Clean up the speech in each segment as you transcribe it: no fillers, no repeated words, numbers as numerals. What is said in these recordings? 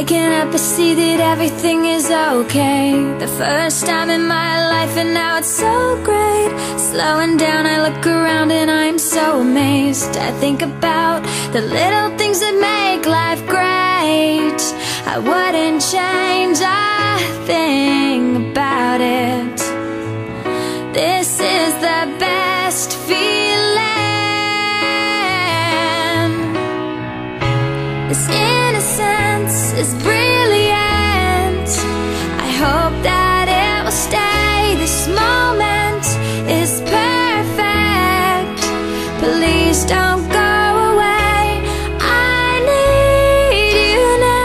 Waking up, I see that everything is okay. The first time in my life, and now it's so great. Slowing down, I look around and I'm so amazed. I think about the little things that make life great. I wouldn't change a thing about it. This is the best feeling. This innocence is brilliant. I hope that it will stay. This moment is perfect. Please don't go away. I need you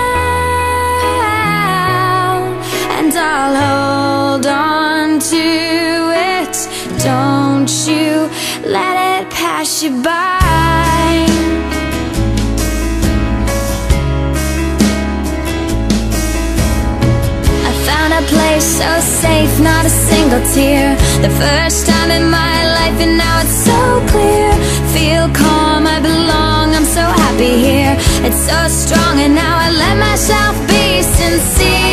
now, and I'll hold on to it. Don't you let it pass you by. A place so safe, not a single tear. The first time in my life, and now it's so clear. Feel calm, I belong, I'm so happy here. It's so strong, and now I let myself be sincere.